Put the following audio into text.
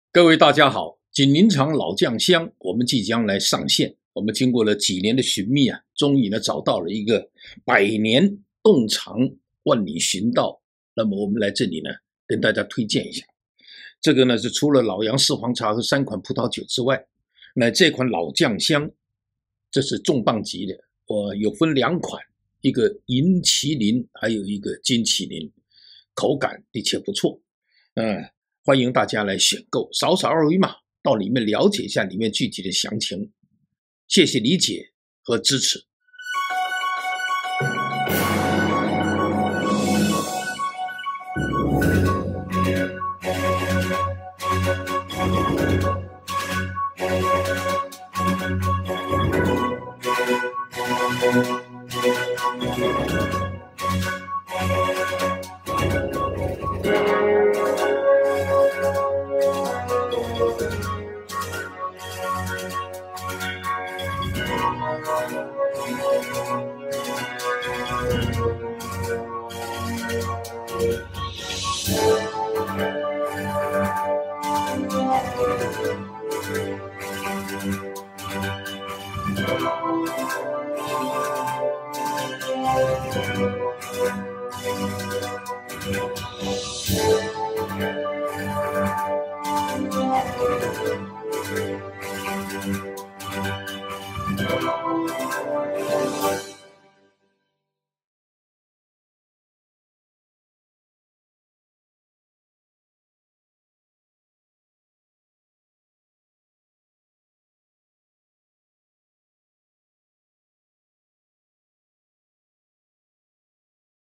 各位大家好，锦林场老酱香，我们即将来上线。我们经过了几年的寻觅啊，终于呢找到了一个100年洞藏万里寻道。那么我们来这里呢，跟大家推荐一下。这个呢是除了老杨四黄茶和3款葡萄酒之外，那这款老酱香，这是重磅级的。我有分2款，一个银麒麟，还有一个金麒麟，口感的确不错。欢迎大家来选购，扫二维码到里面了解一下里面具体的详情。谢谢理解和支持。